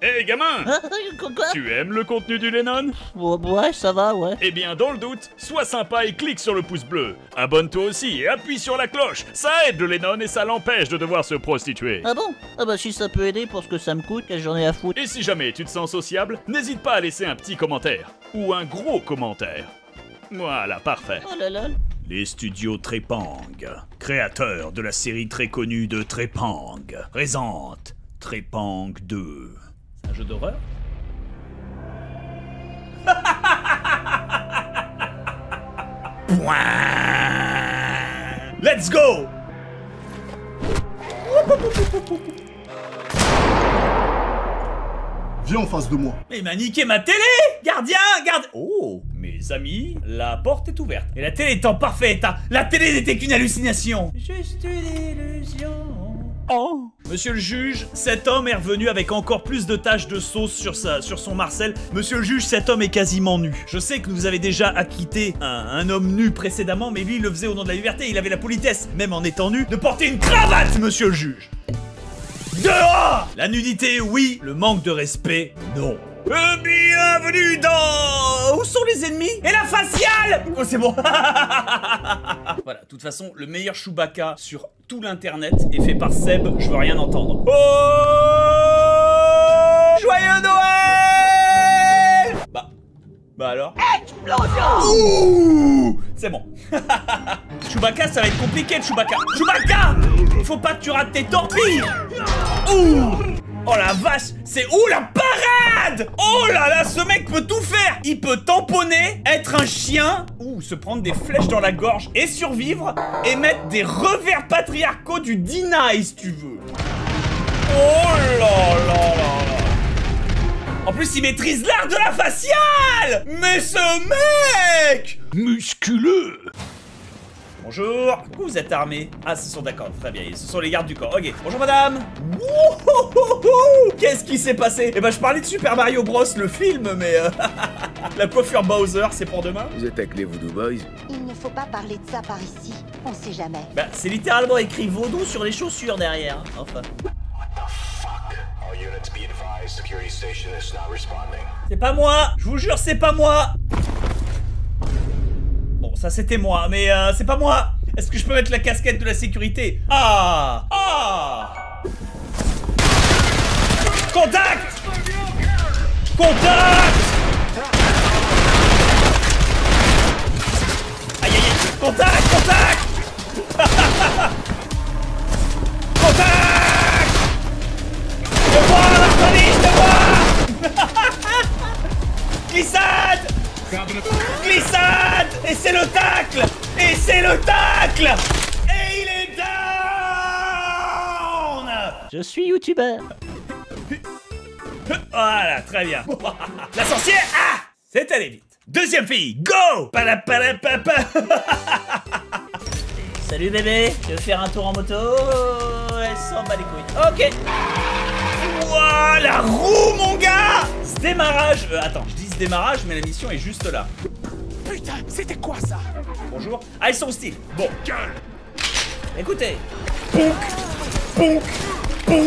Hé gamin, Quoi? tu aimes le contenu du Lennon? Ouais, ça va, ouais. Eh bien dans le doute, sois sympa et clique sur le pouce bleu. Abonne-toi aussi et appuie sur la cloche. Ça aide le Lennon et ça l'empêche de devoir se prostituer. Ah bon? Ah bah si ça peut aider pour ce que ça me coûte, qu'est-ce que j'en ai à foutre. Et si jamais tu te sens sociable, n'hésite pas à laisser un petit commentaire. Ou un gros commentaire. Voilà, parfait. Oh là là. Les studios Trepang, créateurs de la série très connue de Trepang, présentent Trepang 2. C'est un jeu d'horreur? Point. Let's go. Viens en face de moi. Mais il m'a niqué ma télé! Gardien! Garde... Oh! Mes amis, la porte est ouverte. Et la télé est en parfait état. La télé n'était qu'une hallucination. Juste une illusion. Oh! Monsieur le juge, cet homme est revenu avec encore plus de taches de sauce sur son Marcel. Monsieur le juge, cet homme est quasiment nu. Je sais que vous avez déjà acquitté un homme nu précédemment, mais lui, il le faisait au nom de la liberté. Il avait la politesse, même en étant nu, de porter une cravate, monsieur le juge. Dehors! La nudité, oui. Le manque de respect, non. Bienvenue dans... Où sont les ennemis? Et la faciale! Oh, c'est bon. Voilà, de toute façon, le meilleur Chewbacca sur tout l'internet est fait par Seb, je veux rien entendre. Oh! Joyeux Noël! Bah alors? Explosion! Ouh! C'est bon. Chewbacca, ça va être compliqué, Chewbacca. Chewbacca! Faut pas que tu rates tes torpilles! Ouh! Oh la vache, c'est où la parade? Oh là là, ce mec peut tout faire. Il peut tamponner, être un chien, ou se prendre des flèches dans la gorge et survivre, et mettre des revers patriarcaux du deny si tu veux. Oh là là là là. En plus, il maîtrise l'art de la faciale. Mais ce mec musculeux. Bonjour, pourquoi vous êtes armés? Ah, ce sont d'accord, très bien, ce sont les gardes du corps. Ok, bonjour madame. Qu'est-ce qui s'est passé? Eh ben, je parlais de Super Mario Bros, le film, mais la coiffure Bowser, c'est pour demain? Vous êtes avec les Voodoo Boys? Il ne faut pas parler de ça par ici. On sait jamais. Bah, c'est littéralement écrit vaudou sur les chaussures derrière, hein. Enfin. C'est pas moi, je vous jure, c'est pas moi. Bon, ça c'était moi, mais c'est pas moi. Est-ce que je peux mettre la casquette de la sécurité? Ah! Ah! Contact! Contact! Aïe aïe aïe! Contact! Contact! Contact! Je te vois, Anthony, je te vois! Glissade! Glissade! Et c'est le tacle! Et c'est le tacle! Et il est down! Je suis youtubeur. Voilà, très bien. La sorcière! Ah! C'est allé vite. Deuxième fille, go! Palapalapapa. Salut bébé, tu veux faire un tour en moto? Elle s'en bat les couilles. Ok. Ouah, la roue, mon gars! Ce démarrage... attends, je dis ce démarrage, mais la mission est juste là. Putain, c'était quoi ça? Bonjour. Ah, ils sont hostiles. Bon. Écoutez. Pouk! Pouk! Pouk!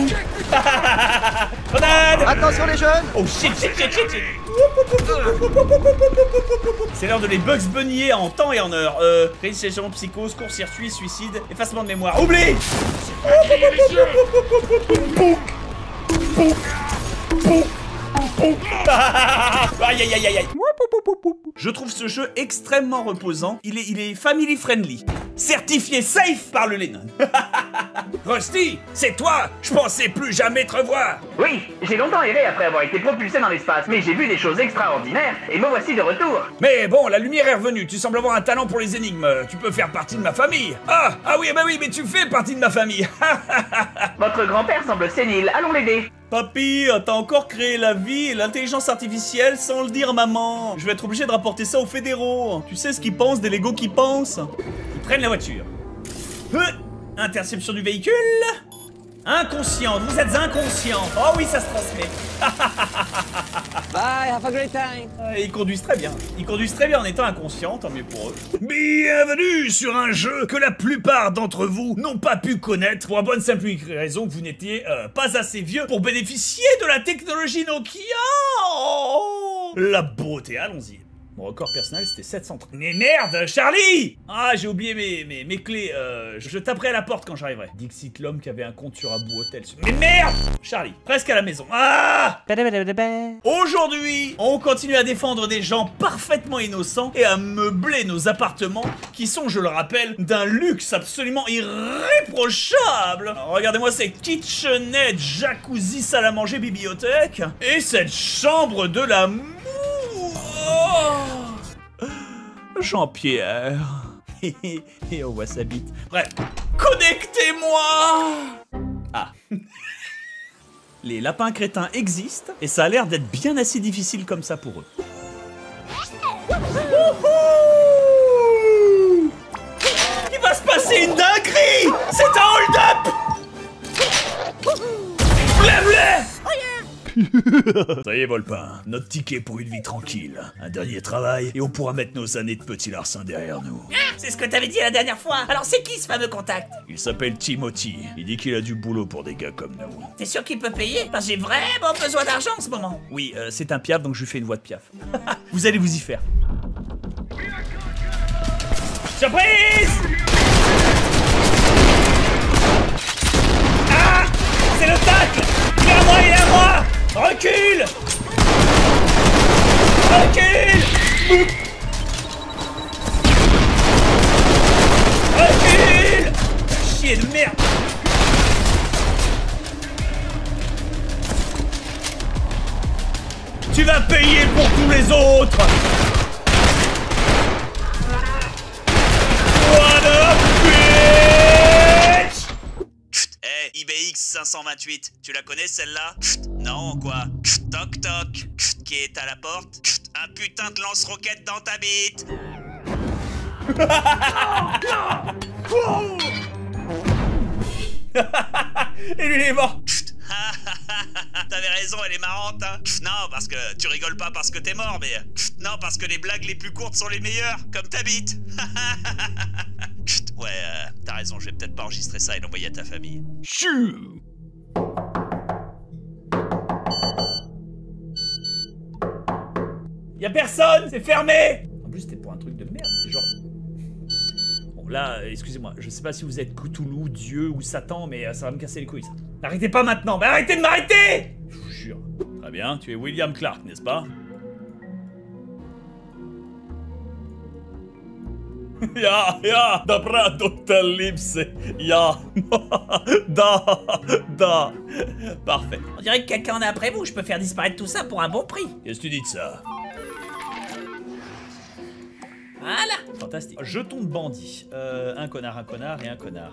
Grenade! Attention les jeunes! Oh shit, shit, shit, shit, shit. C'est l'heure de les Bugs Bunny en temps et en heure. Réalisation, psychose, court-circuit, suicide, effacement de mémoire. Oublie! Pouk! Pouk! Pouk! Aïe aïe aïe aïe aïe. Je trouve ce jeu extrêmement reposant. Il est family friendly. Certifié safe par le Lennon. Rusty, c'est toi. Je pensais plus jamais te revoir. Oui, j'ai longtemps erré après avoir été propulsé dans l'espace, mais j'ai vu des choses extraordinaires, et me voici de retour. Mais bon, la lumière est revenue. Tu sembles avoir un talent pour les énigmes. Tu peux faire partie de ma famille. Ah oui, bah oui, mais tu fais partie de ma famille. Votre grand-père semble sénile, allons l'aider. Papy, t'as encore créé la vie et l'intelligence artificielle sans le dire, maman. Je vais être obligé de rapporter ça aux fédéraux. Tu sais ce qu'ils pensent des Legos qui pensent? Ils prennent la voiture. Interception du véhicule. Inconscient, vous êtes inconscient. Oh oui, ça se transmet. Bye, have a great time. Ils conduisent très bien. Ils conduisent très bien en étant inconscients, tant mieux pour eux. Bienvenue sur un jeu que la plupart d'entre vous n'ont pas pu connaître pour la bonne simple raison que vous n'étiez pas assez vieux pour bénéficier de la technologie Nokia. Oh, la beauté, allons-y. Mon record personnel, c'était 730. Mais merde, Charlie! Ah, j'ai oublié mes clés. Je taperai à la porte quand j'arriverai. Dixit, l'homme qui avait un compte sur Abou Hotel. Mais merde! Charlie, presque à la maison. Ah! Aujourd'hui, on continue à défendre des gens parfaitement innocents et à meubler nos appartements qui sont, je le rappelle, d'un luxe absolument irréprochable. Alors, regardez-moi ces kitchenettes, jacuzzi, salle à manger, bibliothèque. Et cette chambre de l'amour. Jean-Pierre. Et on voit sa bite. Bref, connectez-moi. Ah. Les lapins crétins existent et ça a l'air d'être bien assez difficile comme ça pour eux. Il va se passer une dinguerie. C'est un hold-up. Blé-blé. Ça y est, Volpin, notre ticket pour une vie tranquille. Un dernier travail et on pourra mettre nos années de petit larcin derrière nous. Ah, c'est ce que t'avais dit la dernière fois. Alors c'est qui ce fameux contact? Il s'appelle Timothy. Il dit qu'il a du boulot pour des gars comme nous. T'es sûr qu'il peut payer? Parce que j'ai vraiment besoin d'argent en ce moment. Oui, c'est un piaf, donc je lui fais une voix de piaf. Vous allez vous y faire. Surprise! Ah! C'est le tacle! Il est à moi, il est à moi! Recule! Recule! Recule! Chier de merde! Tu vas payer pour tous les autres! What a bitch! Hey, IBX 528, tu la connais celle-là? Non, quoi? Toc toc, qui est à la porte? Un putain de lance-roquette dans ta bite! Et lui il est mort! T'avais raison, elle est marrante, hein? Non, parce que tu rigoles pas parce que t'es mort, mais... Non, parce que les blagues les plus courtes sont les meilleures, comme ta bite! Ouais, t'as raison, je vais peut-être pas enregistrer ça et l'envoyer à ta famille. Chut! Y'a personne, c'est fermé! En plus, c'était pour un truc de merde, c'est genre... Bon, là, excusez-moi, je sais pas si vous êtes Cthulhu, Dieu ou Satan, mais ça va me casser les couilles, ça. Arrêtez pas maintenant, mais arrêtez de m'arrêter! Je vous jure. Très bien, tu es William Clark, n'est-ce pas? Ja, dobra, Dr. Ja, da. Parfait. On dirait que quelqu'un en a après vous, je peux faire disparaître tout ça pour un bon prix. Qu'est-ce que tu dis de ça? Voilà. Fantastique. Jeton de bandit. Un connard et un connard.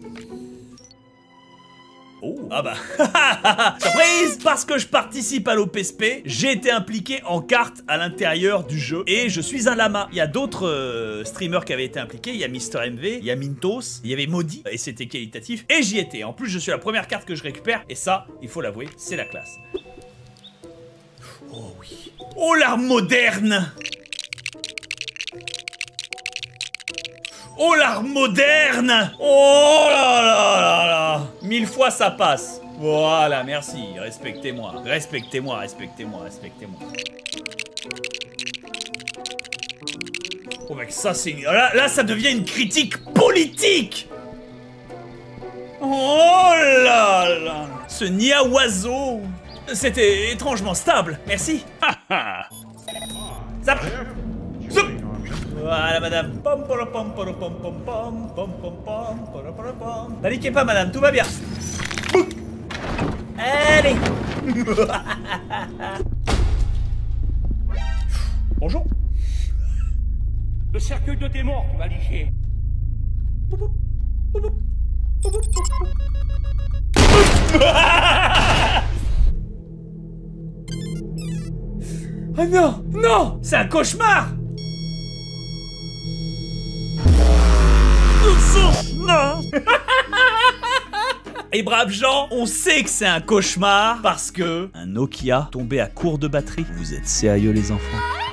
Oh, ah bah, surprise! Parce que je participe à l'OPSP, j'ai été impliqué en carte à l'intérieur du jeu et je suis un lama. Il y a d'autres streamers qui avaient été impliqués, il y a Mister MV, il y a Mintos, il y avait Maudit et c'était qualitatif et j'y étais. En plus, je suis la première carte que je récupère et ça, il faut l'avouer, c'est la classe. Oh oui. Oh l'arme moderne! Oh l'arme moderne! Oh là là là là! 1000 fois ça passe. Voilà, merci. Respectez-moi. Respectez-moi, respectez-moi, respectez-moi. Oh mec, ça c'est... Là, ça devient une critique politique! Oh là là! Ce nid à oiseau! C'était étrangement stable. Merci. Zap! Zap! Voilà madame. Paniquez pas madame, tout va bien. Allez. Bonjour. Le cercueil de tes morts, tu vas licher. Oh non, non, c'est un cauchemar. Non. Et braves gens, on sait que c'est un cauchemar parce que un Nokia tombé à court de batterie. Vous êtes sérieux les enfants?